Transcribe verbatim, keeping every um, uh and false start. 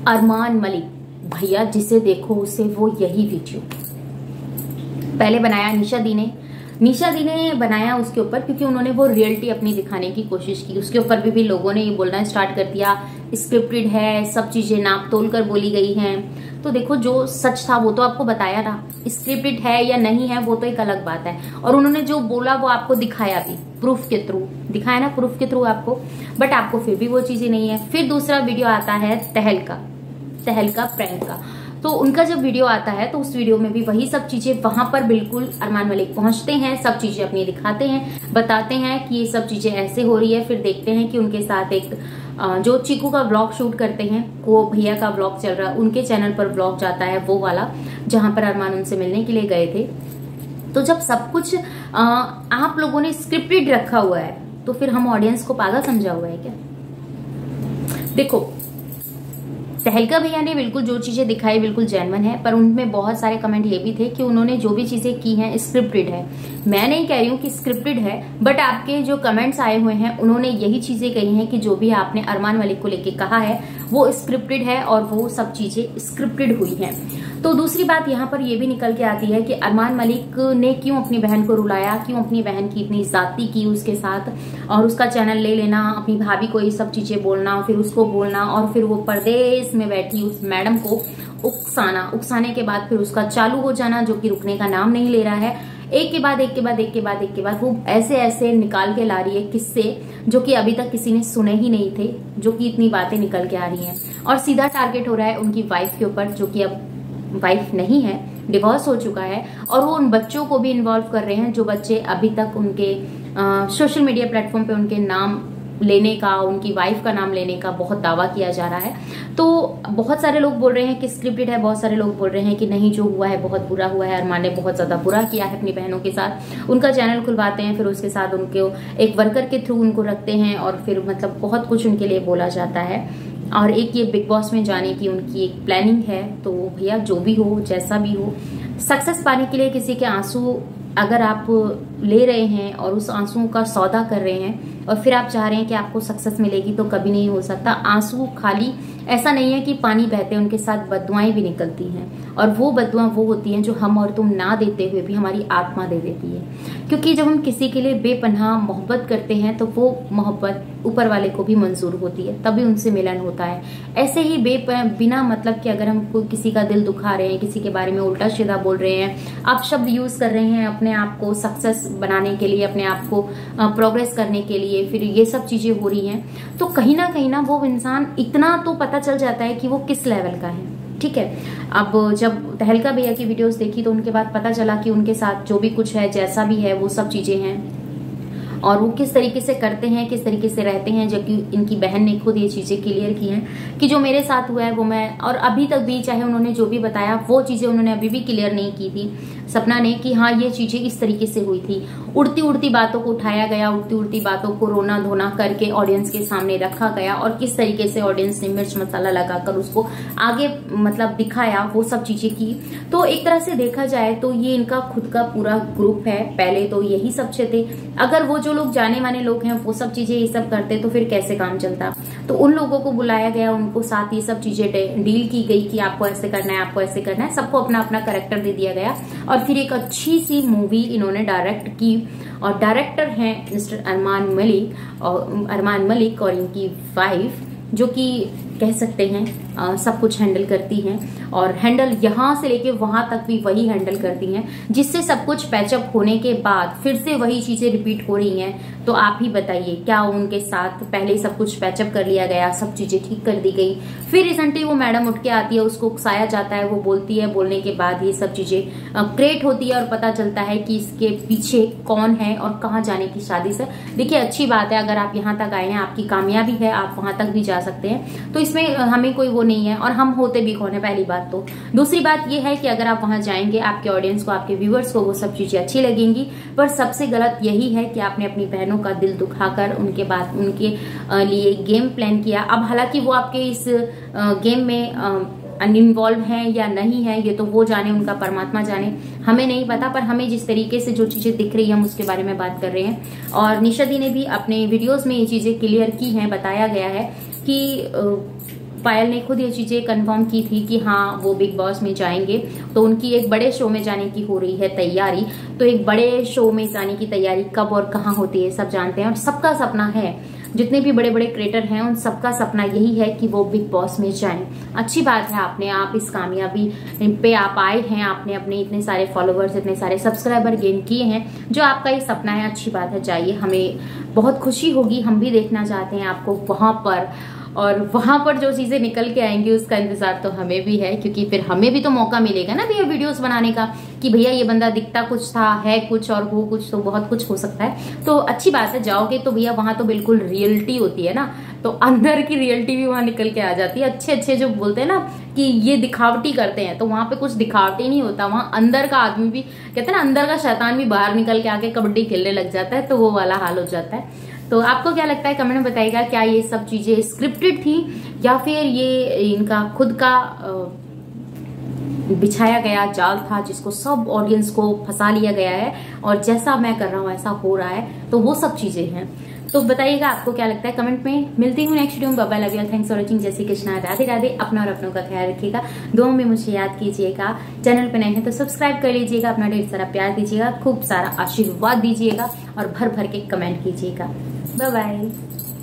अरमान मलिक भैया जिसे देखो उसे वो यही वीडियो पहले बनाया निशा दी ने निशा दी ने बनाया उसके ऊपर, क्योंकि उन्होंने वो रियलिटी अपनी दिखाने की कोशिश की। उसके ऊपर भी, भी लोगों ने ये बोलना स्टार्ट कर दिया स्क्रिप्टेड है, सब चीजें नाप तोल कर बोली गई हैं। तो देखो जो सच था वो तो आपको बताया ना, स्क्रिप्टेड है या नहीं है वो तो एक अलग बात है। और उन्होंने जो बोला वो आपको दिखाया भी, प्रूफ के थ्रू दिखाया ना, प्रूफ के थ्रू आपको, बट आपको फिर भी वो चीजें नहीं है। फिर दूसरा वीडियो आता है तहलका तहलका प्रैंक का। तो उनका जब वीडियो आता है तो उस वीडियो में भी वही सब चीजें, वहां पर बिल्कुल अरमान मलिक पहुंचते हैं, सब चीजें अपनी दिखाते हैं, बताते हैं कि ये सब चीजें ऐसे हो रही है। फिर देखते हैं कि उनके साथ एक जो चीकू का ब्लॉग शूट करते हैं, वो भैया का ब्लॉग चल रहा है, उनके चैनल पर ब्लॉग जाता है वो वाला, जहां पर अरमान उनसे मिलने के लिए गए थे। तो जब सब कुछ आ, आप लोगों ने स्क्रिप्टेड रखा हुआ है तो फिर हम ऑडियंस को पागल समझा हुआ है क्या? देखो तहलका भैया ने बिल्कुल जो चीजें दिखाई बिल्कुल जेन्युइन है, पर उनमें बहुत सारे कमेंट ये भी थे कि उन्होंने जो भी चीजें की हैं स्क्रिप्टेड है। मैं नहीं कह रही हूँ कि स्क्रिप्टेड है, बट आपके जो कमेंट्स आए हुए हैं उन्होंने यही चीजें कही हैं कि जो भी आपने अरमान मलिक को लेके कहा है वो स्क्रिप्टेड है और वो सब चीजें स्क्रिप्टेड हुई हैं। तो दूसरी बात यहाँ पर ये भी निकल के आती है कि अरमान मलिक ने क्यों अपनी बहन को रुलाया, क्यों अपनी बहन की इतनी ज्यादती की उसके साथ, और उसका चैनल ले लेना, अपनी भाभी को ये सब चीजें बोलना, फिर उसको बोलना, और फिर वो परदेश में बैठी उस मैडम को उकसाना, उकसाने के बाद फिर उसका चालू हो जाना जो कि रुकने का नाम नहीं ले रहा है। एक के बाद एक के बाद एक के बाद एक के बाद वो ऐसे ऐसे निकाल के ला रही है किस्से जो कि अभी तक किसी ने सुने ही नहीं थे, जो कि इतनी बातें निकल के आ रही हैं। और सीधा टारगेट हो रहा है उनकी वाइफ के ऊपर, जो कि अब वाइफ नहीं है, डिवोर्स हो चुका है। और वो उन बच्चों को भी इन्वॉल्व कर रहे हैं जो बच्चे अभी तक उनके सोशल मीडिया प्लेटफॉर्म पे उनके नाम लेने का, उनकी वाइफ का नाम लेने का बहुत दावा किया जा रहा है। तो बहुत सारे लोग बोल रहे हैं कि स्क्रिप्टेड है, बहुत सारे लोग बोल रहे हैं कि नहीं जो हुआ है बहुत बुरा हुआ है, अरमान ने बहुत ज्यादा बुरा किया है अपनी बहनों के साथ। उनका चैनल खुलवाते हैं, फिर उसके साथ उनको एक वर्कर के थ्रू उनको रखते हैं, और फिर मतलब बहुत कुछ उनके लिए बोला जाता है। और एक ये बिग बॉस में जाने की उनकी एक प्लानिंग है। तो भैया जो भी हो, जैसा भी हो, सक्सेस पाने के लिए किसी के आंसू अगर आप ले रहे हैं और उस आंसुओं का सौदा कर रहे हैं और फिर आप चाह रहे हैं कि आपको सक्सेस मिलेगी, तो कभी नहीं हो सकता। आंसू खाली ऐसा नहीं है कि पानी बहते हैं, उनके साथ बददुआएं भी निकलती हैं, और वो बददुआं वो होती हैं जो हम और तुम ना देते हुए भी हमारी आत्मा दे देती है। क्योंकि जब हम किसी के लिए बेपनाह मोहब्बत करते हैं तो वो मोहब्बत ऊपर वाले को भी मंजूर होती है, तभी उनसे मिलन होता है। ऐसे ही बे बिना मतलब कि अगर हम किसी का दिल दुखा रहे हैं, किसी के बारे में उल्टा सीधा बोल रहे हैं, आप शब्द यूज कर रहे हैं अपने आप को सक्सेस बनाने के लिए, अपने आप को प्रोग्रेस करने के लिए, फिर ये सब चीजें हो रही हैं, तो कहीं ना कहीं ना वो इंसान इतना तो पता चल जाता है कि वो किस लेवल का है। ठीक है, अब जब तहलका भैया की वीडियोस देखी तो उनके बाद पता चला कि उनके साथ जो भी कुछ है, जैसा भी है, वो सब चीजें हैं, और वो किस तरीके से करते हैं, किस तरीके से रहते हैं, जबकि इनकी बहन ने खुद ये चीजें क्लियर की हैं कि जो मेरे साथ हुआ है वो मैं, और अभी तक भी चाहे उन्होंने जो भी बताया वो चीजें उन्होंने अभी भी क्लियर नहीं की थी सपना ने, कि हाँ ये चीजें इस तरीके से हुई थी। उड़ती उड़ती बातों को उठाया गया, उड़ती उड़ती बातों को रोना धोना करके ऑडियंस के सामने रखा गया, और किस तरीके से ऑडियंस ने मिर्च मसाला लगाकर उसको आगे मतलब दिखाया, वो सब चीजें की। तो एक तरह से देखा जाए तो ये इनका खुद का पूरा ग्रुप है। पहले तो यही सब थे, अगर वो जो लोग जाने माने लोग हैं वो सब चीजें ये सब करते तो फिर कैसे काम चलता। तो उन लोगों को बुलाया गया, उनको साथ ये सब चीजें डील की गई कि आपको ऐसे करना है, आपको ऐसे करना है, सबको अपना अपना कैरेक्टर दे दिया गया, और फिर एक अच्छी सी मूवी इन्होंने डायरेक्ट की। और डायरेक्टर हैं मिस्टर अरमान मलिक, और अरमान मलिक और इनकी वाइफ, जो कि कह सकते हैं आ, सब कुछ हैंडल करती हैं, और हैंडल यहाँ से लेके वहां तक भी वही हैंडल करती हैं, जिससे सब कुछ पैचअप होने के बाद फिर से वही चीजें रिपीट हो रही हैं। तो आप ही बताइए, क्या उनके साथ पहले सब कुछ पैचअप कर लिया गया, सब चीजें ठीक कर दी गई, फिर रिसेंटली वो मैडम उठ के आती है, उसको उकसाया जाता है, वो बोलती है, बोलने के बाद ये सब चीजें क्रिएट होती है और पता चलता है कि इसके पीछे कौन है और कहाँ जाने की शादी से। देखिए अच्छी बात है, अगर आप यहाँ तक आए हैं, आपकी कामयाबी है, आप वहां तक भी जा सकते हैं, तो इसमें हमें कोई वो नहीं है, और हम होते भी कौन है, पहली बात तो। दूसरी बात ये है कि अगर आप वहां जाएंगे, आपके ऑडियंस को, आपके व्यूअर्स को वो सब चीजें अच्छी लगेंगी, पर सबसे गलत यही है कि आपने अपनी बहनों का दिल दुखाकर उनके बाद उनके लिए गेम प्लान किया। अब हालांकि वो आपके इस गेम में इन्वॉल्व हैं या नहीं है, ये तो वो जाने, उनका परमात्मा जाने, हमें नहीं पता। पर हमें जिस तरीके से जो चीजें दिख रही है हम उसके बारे में बात कर रहे हैं। और निशा दी ने भी अपने वीडियोस में ये चीजें क्लियर की हैं, बताया गया है कि पायल ने खुद ये चीजें कंफर्म की थी कि हाँ वो बिग बॉस में जाएंगे, तो उनकी एक बड़े शो में जाने की हो रही है तैयारी। तो एक बड़े शो में जाने की तैयारी कब और कहाँ होती है सब जानते हैं, और सबका सपना है, जितने भी बड़े बड़े क्रिएटर हैं उन सबका सपना यही है कि वो बिग बॉस में जाएं। अच्छी बात है, आपने आप इस कामयाबी पे आप आए हैं, आपने अपने इतने सारे फॉलोवर्स, इतने सारे सब्सक्राइबर गेन किए हैं, जो आपका ये सपना है, अच्छी बात है, जाइए, हमें बहुत खुशी होगी, हम भी देखना चाहते हैं आपको वहां पर, और वहां पर जो चीजें निकल के आएंगी उसका इंतजार तो हमें भी है, क्योंकि फिर हमें भी तो मौका मिलेगा ना भैया वीडियोस बनाने का, कि भैया ये बंदा दिखता कुछ था, है कुछ और वो कुछ, तो बहुत कुछ हो सकता है। तो अच्छी बात है, जाओगे तो भैया वहां तो बिल्कुल रियलिटी होती है ना, तो अंदर की रियलिटी भी वहां निकल के आ जाती है। अच्छे अच्छे जो बोलते हैं ना कि ये दिखावटी करते हैं, तो वहां पे कुछ दिखावटी नहीं होता, वहां अंदर का आदमी भी, कहते हैं ना अंदर का शैतान भी बाहर निकल के आके कबड्डी खेलने लग जाता है, तो वो वाला हाल हो जाता है। तो आपको क्या लगता है कमेंट में बताइएगा, क्या ये सब चीजें स्क्रिप्टेड थी या फिर ये इनका खुद का बिछाया गया जाल था, जिसको सब ऑडियंस को फंसा लिया गया है, और जैसा मैं कर रहा हूँ ऐसा हो रहा है, तो वो सब चीजें हैं। तो बताइएगा आपको क्या लगता है कमेंट में। मिलती हूँ नेक्स्ट वीडियो में, bye bye, love you, thanks for watching, जय श्री कृष्णा, राधे राधे। अपना और अपनों का ख्याल रखिएगा, दुआओं में मुझे याद कीजिएगा, चैनल पे नए हैं तो सब्सक्राइब कर लीजिएगा, अपना ढेर सारा प्यार दीजिएगा, खूब सारा आशीर्वाद दीजिएगा, और भर भर के कमेंट कीजिएगा। Bye bye.